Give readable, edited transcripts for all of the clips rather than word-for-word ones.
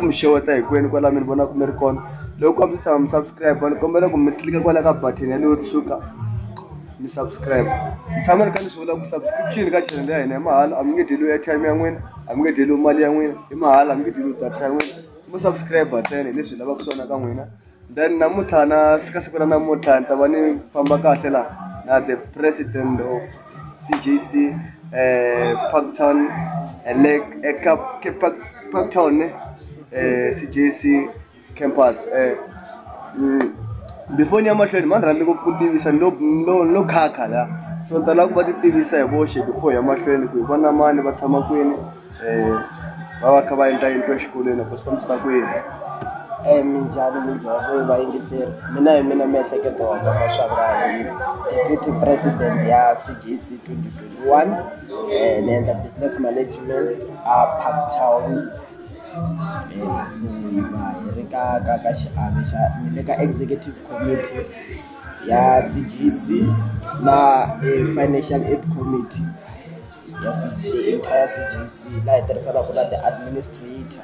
mi xeweta hinkwenu kwala mi vona ku mi ri kona. Loko mi tshama mi subscribe ni kombela ku mi tlilika kwala ka button ya leyo tshuka mi subscribe. Mi tshama ni kha ni swi vula ku subscription ka channel ya hina i mahala, a mi nge dyeliwi airtime ya n'wina, a mi nge dyeliwi mali ya n'wina, i mahala, a mi nge dyeliwi data ya n'wina. Mo subscribe ntsena hi leswi hi lavaka swona ka n'wina. Then namuntlha na ka siku ra namuntlha ni ta va ni famba kahle laha na the president of CJC Parktown Parktown CJC campus. Before ni ya mahlweni mani rhandzi ngopfu ku tivisa no khakha la, so ni tala ku va ti tivisa hi voxe before ya mahlweni ku hi vona mani va tshama kwini, va va kha va endla yini exikolweni ku fambisa kwini. Minjhani va yingiseri, mina hi mina miehleketo wa ka Maswavani, deputy president ya CJC 2021, ni endla business management a Parktown. So hi ri ka xiave xa ni le ka executive committee ya CJC na financial aid committee ya the entire CJC laha hi tirhisanaka na the administrator.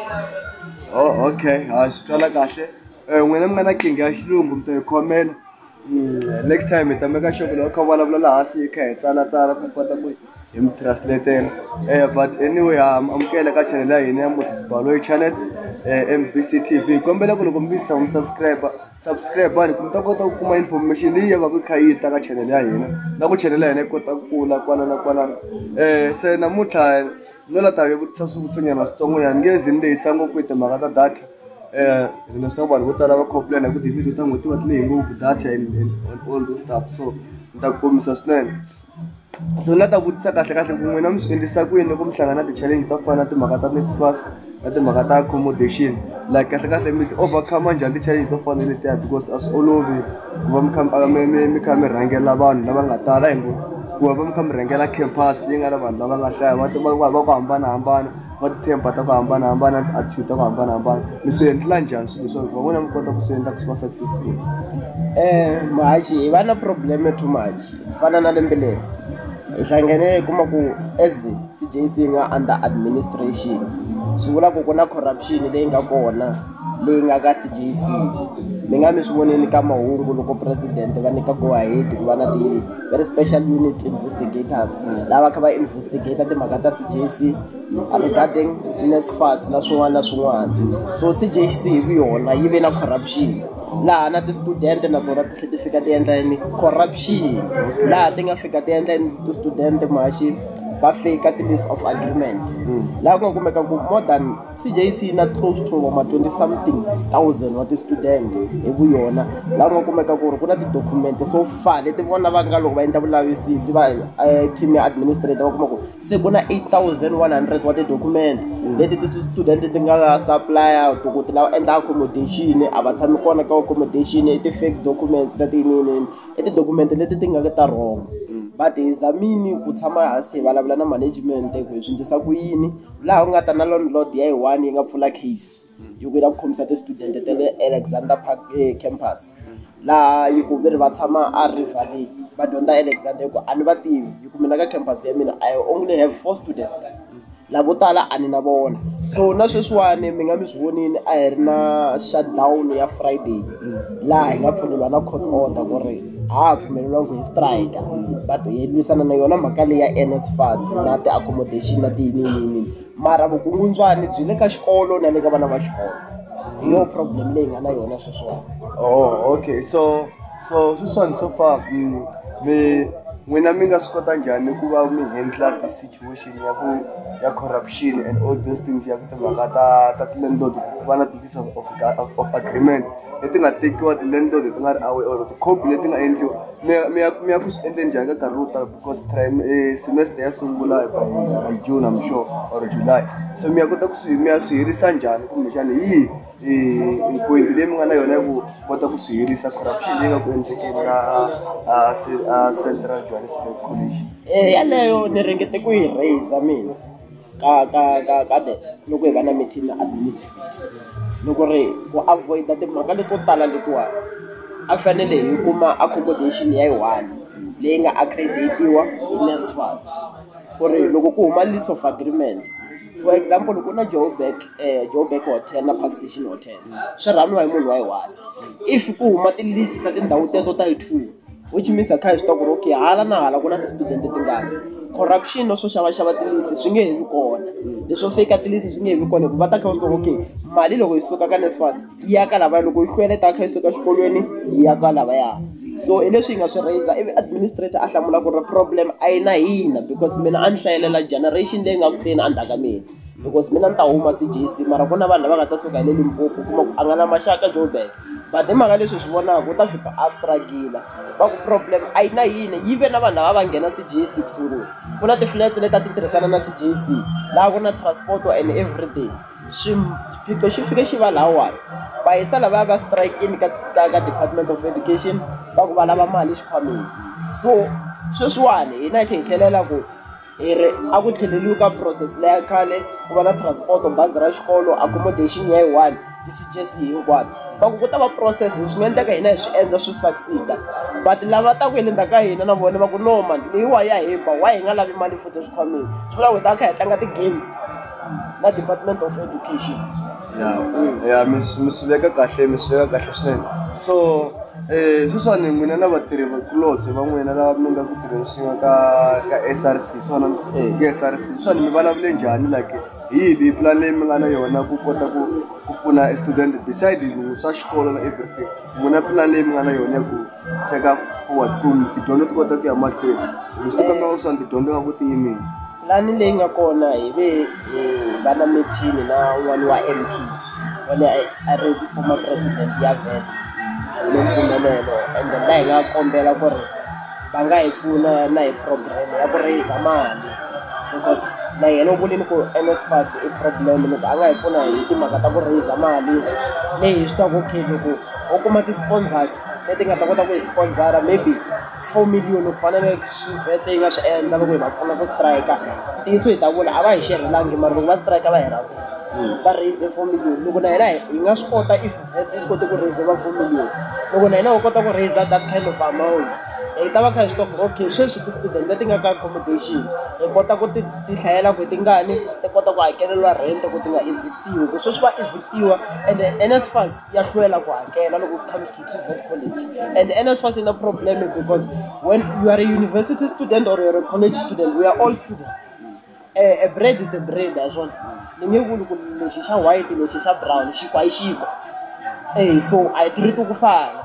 Oh, okay. Swi twala kahle. N'wina mi nga na nkingha ya xilungu mi ta hi khomela. Next time hi ta meka sure ku loko kha vulavula laha hansi hi kha hi tsalatsala ku kota ku hi mi translate-ela. But anyway, amukela ka channel ya hina ya Moses Baloyi channel, MBC TV. Kombela ku loko mi tshama subscribe ku mi ta kota ku kuma information leyi ya va ku kha yi ta ka channel ya hina na ku channel ya hina yi kota ku kula kwala na kwalano. Se namuntlha no la ta hi vutisa swivutsunyana switsongonyana, nge zi ni lehisa ngopfu hi timhaka ta data. Ni swi tiva vanhu vo tala va complain hi ku ti-video ta n'hweti va ti lehi ngopfu data and all those stuff, so ni ta ku kombisa swinene. So na ta vutisa kahle ku n'wina mi swi endlisa ku yini loko mi hlangana na ti-challenge to fana na timhaka ta NSFAS na timhaka ta accommodation, like kahle mi overcome njhani ti-challenge to fana letiya, because a swi olovi ku va mi kha mi rhangela vanhu lava nga tala ku va mi kha mi rhangela campus leyi nga na vanhu lava nga hlaya va ku hambanahambana, va ti-temper ta ku hambanahambana, ti-attitude ta ku hambanahambana. Mi swi endlela njhani swilo leswaku va vona mi kota ku swi endla ku swi va successful? Mahaxi hi va na problem too much, ku fana na lembe leri hi hlangane hi kuma ku as CJC nga under administration, swi vula ku na corruption leyi nga kona leyi nga ka CJC. Mi nga mi swi voneni ka mahungu loko president va nyika go ahead ku va na very special unit investigators lava kha va investigate timhaka ta CJC regarding NSFAS na swin'wana na swin'wana. So CJC hi yona yi ve na corruption laha na ti-student na tona ti tlhe ti fika ti endla yini corruption, laha ti nga fika ti endla yini ti-student Mahaxi va fika ti-list of agreement laha ku nga kumeka ku more than CJC na close to ma 20-something,000 wa ti-student hi vu yona, laha ku nga kumeka ku ri ku na ti-document so far leti vona va nga loko va endla vulavisisi va team ya administrator va kuma ku se ku na 8,100 wa ti-document leti ti-student ti nga supplier ti lava endla accommodation a va tshami kona ka accommodation, i ti-fake documents na tinini i ti-document leti ti nga ta wrong. But hi zamini ku tshama hansi hi vulavula na management ku hi swi endlisa ku yini laha ku nga ta na landlord ya hi one yi nga pfula case yi ku ta ku khomisa ti-student ta le Alexander Park campus, laha yi ku ve ri va tshama a River Valley va dyondza Alexander hi ku a ni va tivi yi ku mina ka campus ya mina I only have 4 students lavo tala a ni na vona. So na sweswiwani mi nga mi swi vonini a hi ri na shutdown ya Friday laha hi nga pfuleliwa na court order ku ri ha pfumeleliwangi hi strike, but hi lwisana na yona mhaka leyi ya NSFAS na ti-accommodation na tiyiniyini, mara vukungundzwani byi le ka xikolo na le ka vana va xikolo, hi yo problem leyi nga na yona sweswiwani. Oh, okay. So sweswiwani so far n'wina mi nga swi kota njhani ku va mi handla ti-situation ya corruption and all those things ya ku timhaka ta ti-landlord ku va na ti-list of agreement leti nga tekiwa, ti-landlord ti nga ri aware or ti-copy leti nga endliwa, mi ya ku swi endle njhani ka nkarhi lowu taka, because semester ya sungula by June I'm sure or July, so mi ya kota ku mi ya swi hirisa njhani kumbexana hi point leyi mi nga na yona ya ku kota ku swi hirisa corruption leyi nga ku endlekeni ka Central Johannesburg College? Yaleyo ni ringete ku yi raise mina ka loko hi va na meeting na administrator, loko ri ku avoid timhaka leto tala letiwani a fanele hi kuma accommodation ya yi-1 leyi nga accreditiwa hi NSFAS ku ri loko ku huma list of agreement for example ku na Joburg hotel na Park Station hotel swi rhaniwa hi munhu wa yi-1 if ku huma tilisi ta tindhawu teto ta yi-2 which means a kha hi swi tiva ku ri okay hala na hala ku na ti-student tingani corruption no swo xavaxava tilisi swi nge he vi kona leswo fake tilisi swi nge he vi kona hikuva va ta kha va swi tiva okay mali loko yi suka ka NSFAS yi ya ka lavaya loko yi hlweleta kha yi suka xikolweni yi ya ka lavaya so hi leswi hi nga swi raise ivi administrator a hlamula ku ri problem a yi na hina because mina a ni hlayelela generation leyi nga ku teni endzhaku ka mina because mina ni ta huma CJC mara ku na vanhu lava nga ta suka hi le Limpopo kuma ku a nga na maxaka Joburg but hi mhaka leswi swi vonaka u ta fika a struggle va ku problem a yi na hina yi ve na vanhu lava va nghena CJC ku sungula ku na ti-flats leti a ti tirhisana na CJC laha ku na transport and everything xiphiqo xi fike xi va lahawani va yisa lavaya va strikini ka Department of Education va ku va lava mali xikhwameni so sweswiwani hina hi kha hi tlhelela ku hi ri a ku tlheleliwi ka process leya khale ku va na transport bazi ra xikolo accommodation ya yi-1 ti-CJC hinkwato va ku ta va process swi nga endleka hina hi swi endla swi succeed but lava ta ku hi le ndzhaku ka hina na vona va ku no mani leyiwa ya hemba wa hi nga lavi mali futhi swikhwameni swi vula ku hi ta kha hi tlanga ti-games na Department of Education ya mi swi veka kahle swinene so sweswiwani n'wina na vatirhi vakulobye va n'wina lava mi nga ku tirheni swin'we ka SRC swona ka SRC sweswiwani mi vulavule njhani like hi yihi plan leyi mi nga na yona ku kota ku pfuna student beside swa xikolo na everything n'wina plan leyi mi nga na yona ya ku take forward ku tidyondzo ti kota ku ya mahlweni loko swi tikamba ku swona tidyondzo nga ku ti yimini plani leyi nga kona hi ve va na meeting na un'wana wa MP wale a ri former president ya Wits lompfumelelo and then laha hi nga kombela ku ri va nga hi pfuna na hi program ya ku raise mali because na yena u vulini ku NSFAS i problem loko a nga hi pfuna hi timhaka ta ku raise mali leyi hi swi tivaka okay loko u kuma ti-sponsors leti nga ta kota ku hi sponsora maybe 4 million ku fana na swivhetse yi nga swi endla loko hi va pfuna ku strike ntiyiso hi ta vula a va hi xerhelangi mara loko va strike va hi ravela va raise 4 million loko na hina hi nga swi kota if vhetse yi koti ku raise va 4 million loko na hina u kota ku raise that kind of amount hi ta va kha hi swi tiva okay sweswi ti-student leti nga ka accommodation hi kota ku ti hlayela ku tingani ti kota ku hakeleriwa rent ku ti nga evictiwi ku sweswi va evictiwa and NSFAS ya hlwela ku hakela loko it comes to TVET college and NSFAS is a problem because when you are a university student or you're a college student we are all students a bread is a bread aswona ni nge vuli ku lexi xa white lexi xa brown xikwa i xikwa so I treat ku fana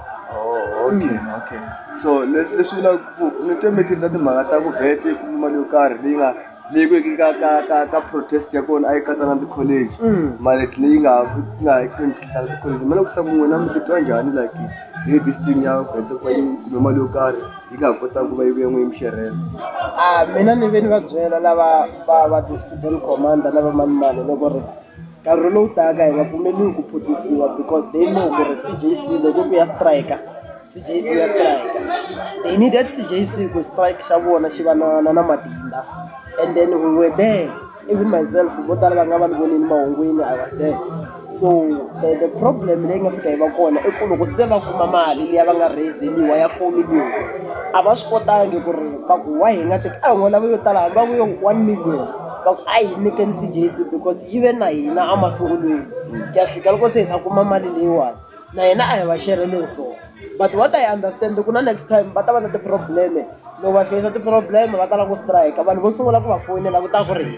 okay so leswi vulaka ku ni twe meeting ta timhaka ta ku vhetse yi kuma mali yo karhi leyi ku ka protest ya kona a yi katsa na ti-college mali leyi nga ti-college mina ku sa ku n'wina mi titwa njhani like hi this thing ya vhetse ku va yi kume mali yo karhi yi nga ha kotanga ku va yi vuya n'wi yi mi xerhela mina ni ve ni va byela lava va ti-student commander na va mani loko ri nkarhi lowu taka hi nga pfumeliwi ku phutisiwa because they know ku ri CJC loko ku ya strike CJC ya strike they needed CJC ku strike xa vona xi va na matimba and then we were there even myself vo tala va nga va ni vonini mahungwini I was there so the problem leyi nga fika hi va kona i ku loko se va kuma mali leyi va nga raiseliwa ya 4 million a va swi kotangi ku ri va ku wa hi nga teki a hi n'wi lava yo tala hambi va vuyo 1 million va ku a hi nyikeni CJC because even na hina a masungulweni ku ya fika loko se hi ta kuma mali leyiwani na hina a hi va xerheleni so but what I understand ku na next time va ta va na ti-problem loko va face ti-problem va tala ku strike vanhu vo sungula ku va fonela ku ta ku ri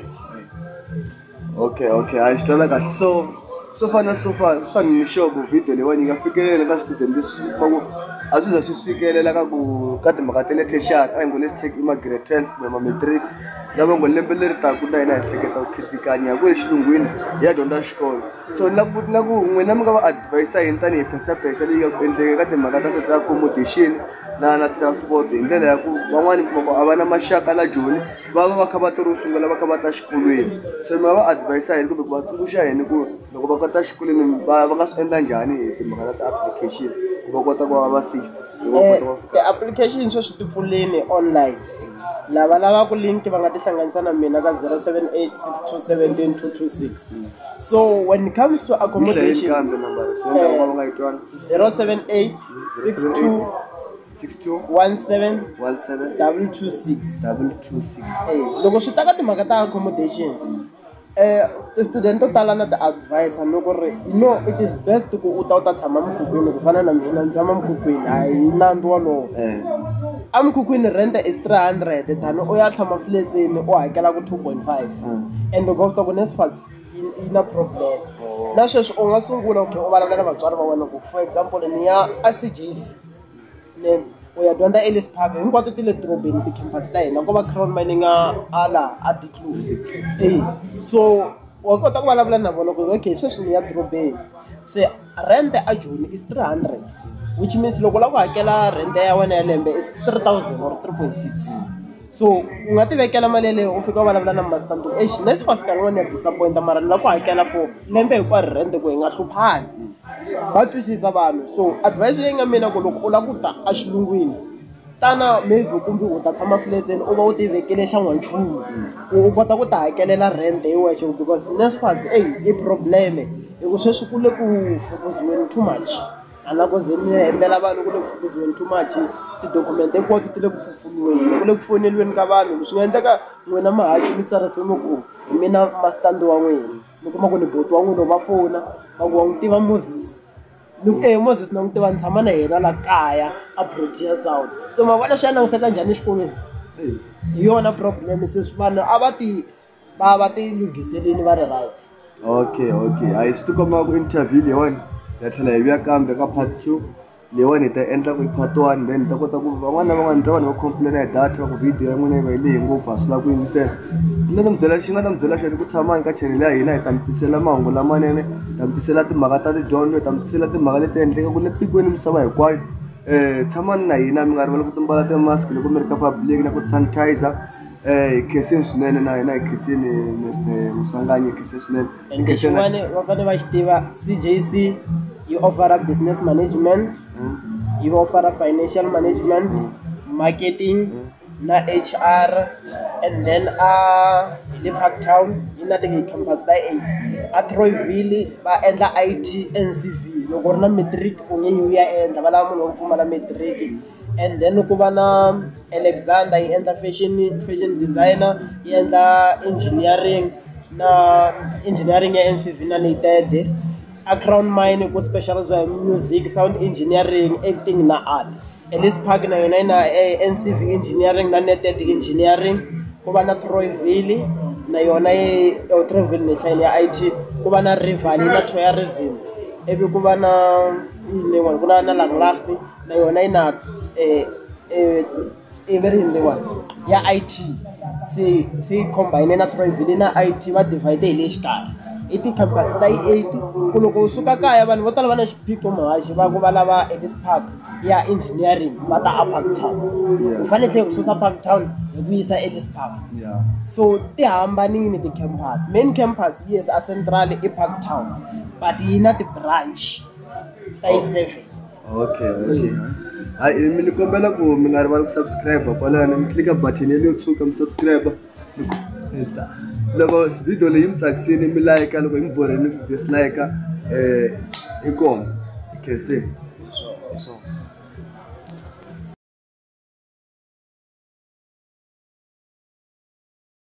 okay a hi swi twela kahle so fana swa ni mixovo video leyiwani yi nga fikelela ka student leswi va ku a swi za swi fikelela ka timhaka ta le tertiary a hi ngo let's take ma-grade 12 kumbe ma-matric lava ngo lembe leri taku na hina hi hleketa ku khitikanya ku exilungwini hi ya dyondza xikolo so na ku n'wina mi nga va advisa yini tanihi phesapesa leyi nga ku endleka ka timhaka ta accommodation na transport hi ndlela ya ku van'wani a va na maxaka la joni va kha va tori sungula va kha va ta xikolweni so mi nga va advisa yini kumbe ku va tsundzuxa yini ku loko va kota xikolweni va nga swi endla njhani hi timhaka ta application ku va kota ku va safe ti-application sweswi ti pfuleni online lava lavaku link va nga tihlanganisa na mina ka 0786272226 so when it comes to accommodation 07862172226 loko swi ta ka timhaka ta accommodation ti-student to tala na ti-advise loko ri it is best ku u ta tshama mukhukhwini ku fana na mina ni tshama mukhukhwini a hi nandzu walowo amukhukhwini rent is 300 tani u ya tshama fletsini u hakela ku 2.5 and loko swi ta ku NSFAS yi na problem na sweswi u nga sungula okay u vulavula na vatswari va wena ku for example ni ya a-CJC u ya dyondza Ellis Park hinkwato ti le dorobeni ti-campus ta hina ko va Crown Mining ala a Diepkloof so wa kota ku vulavula na vona ku okay sweswi ni ya dorobeni se rent a Joni is 300 which means loko la ku hakela rent ya wena ya lembe is 3,000 or 3.6 so u nga ti vekela mali leyo u fika u vulavula na master nto NSFAS ka n'wana ya disappoint mara ni la ku hakela for lembe hinkwaro rent ku hi nga hluphani va twisisa vanhu so advice leyi nga mina ku loko u la ku ta a xilungwini tana maybe kumbe u ta tshama fletseni u va u ti vekele xa n'wanchumu u kota ku ta hakelela rent hi wexe because NSFAS i probleme hi ku sweswi ku le ku fukuziweni too much anakoze ni endlela vanhu ku le ku fukuziweni too much ti-document hinkwato ti le ku pfupfuliweni ku le ku foneliweni ka vanhu swi nga endleka n'wina mahaxi mi tsarisiwe ku mina mastandi wa n'wina mi kuma ku ni boti wa n'wina va fona va ku wa n'wi tiva Moses Moses na n'wi tiva ni tshama na yena la kaya a Protea South so ma vona swi ya langiseka njhani exikolweni hi yona problem se vanhu a va ti lunghiselini va ri right okay a hi swi tikomba ku interview leyiwani ya tlhela hi vuya kambe ka part 2 leyiwani hi ta endla ku part 1 then hi ta kota ku van'wana na van'wana ta vanhu va complain hi data va ku video ya n'wina yi va yi lehi ngopfu a swi lava ku yingisela xi nga ta mi byela xona ku tshamani ka channel ya hina hi ta mi tisela mahungu lamanene hi ta mi tisela timhaka ta tidyondzo hi ta mi tisela timhaka leti endlekaku le tikweni misava hinkwayo tshamani na hina mi nga rivali ku timbala ti-mask loko mi ri ka public na ku sanitizer hi khensini swinene na hina hi khensini Mr Musanganyi hi khensini swinene and xin'wana va fanele va xi tiva CJC yi offera business management yi offera financial management marketing na HR and then le Parktown yi na ti-campus ta 8 a Troyville va endla IT NCV loko ri na matric u nge yi ya endla va lava munhu wo pfumala matric and then ku va na Alexander yi endla fashion designer yi endla engineering ya NCV na United a Crown Mine ku specialize music sound engineering acting na art Ellis Park na yona ina NCV engineering na netted engineering ku va na Troyville na yona Troyville nehlayini ya IT ku va na Rival na tourism ebi ku va na yin'wana ku na Langlagte na yona ina very one ya IT se combine na Troyville na IT va divide hi le xikarhi i ti-campus ta 8 ku loko u suka kaya vanhu vo tala va na xiphiqo mahaxi va ku va lava Ellis Park ya engineering va ta a Parktown u fanekele ku susa Parktown hi ku yisa Ellis Park so ti hambanile ti-campus main campus yes a central i Parktown but yi na ti-branch ta yi 7 okay hayi mi ni kombela ku mi nga rivali ku subscribe kwalani mi klika button ya le kusuka mi subscribe loko video leyi mi tsakisini mi like loko yi mi borini mi dislike inkomo khensini